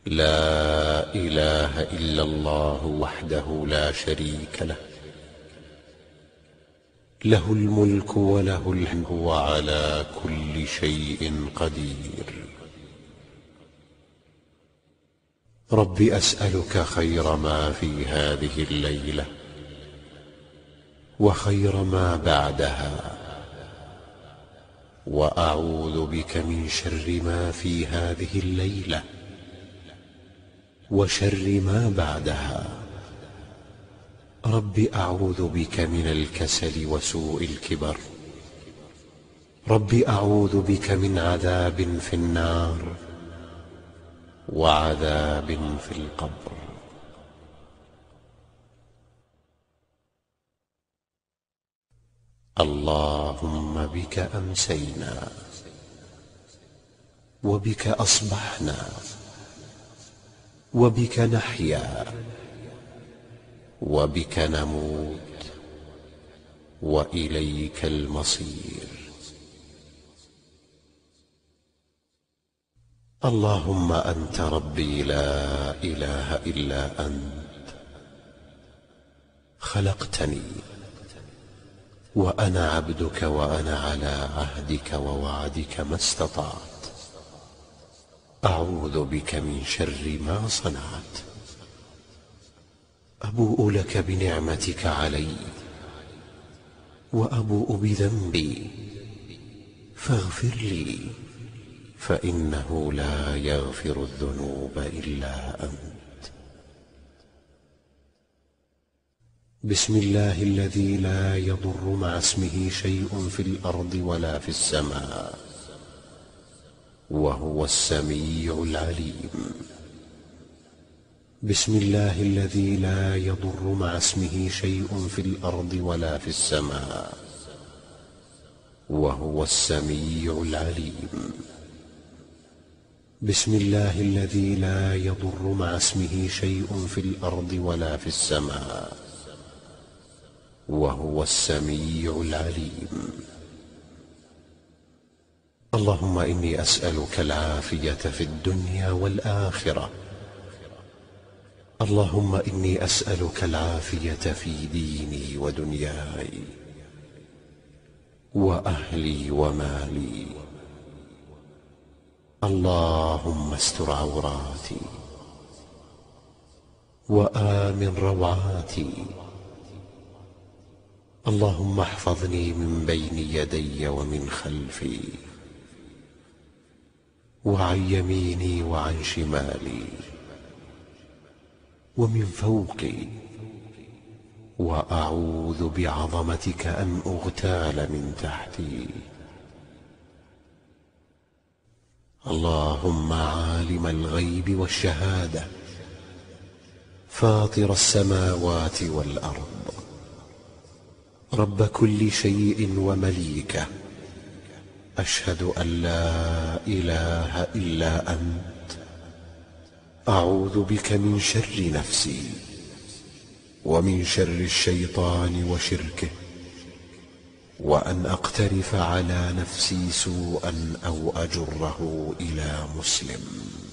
لا إله إلا الله وحده لا شريك له، له الملك وله الحمد وعلى كل شيء قدير. رب أسألك خير ما في هذه الليلة وخير ما بعدها، وأعوذ بك من شر ما في هذه الليلة وشر ما بعدها. رب أعوذ بك من الكسل وسوء الكبر. رب أعوذ بك من عذاب في النار وعذاب في القبر. اللهم بك أمسينا وبك أصبحنا وبك نحيا وبك نموت وإليك المصير. اللهم أنت ربي لا إله إلا أنت، خلقتني وأنا عبدك وأنا على عهدك ووعدك ما استطعت. أعوذ بك من شر ما صنعت. أبوء لك بنعمتك علي وأبوء بذنبي فاغفر لي، فإنه لا يغفر الذنوب إلا أنت. بسم الله الذي لا يضر مع اسمه شيء في الأرض ولا في السماء، وهو السميع العليم. بسم الله الذي لا يضر مع اسمه شيء في الأرض ولا في السماء، وهو السميع العليم. بسم الله الذي لا يضر مع اسمه شيء في الأرض ولا في السماء، وهو السميع العليم. اللهم إني أسألك العافية في الدنيا والآخرة. اللهم إني أسألك العافية في ديني ودنياي وأهلي ومالي. اللهم استر عوراتي وآمن روعاتي. اللهم احفظني من بين يدي ومن خلفي وعن يميني وعن شمالي ومن فوقي، وأعوذ بعظمتك أن أغتال من تحتي. اللهم عالم الغيب والشهادة، فاطر السماوات والأرض، رب كل شيء ومليكه، أشهد أن لا إله إلا أنت. أعوذ بك من شر نفسي ومن شر الشيطان وشركه، وأن أقترف على نفسي سوءا أو أجره إلى مسلم.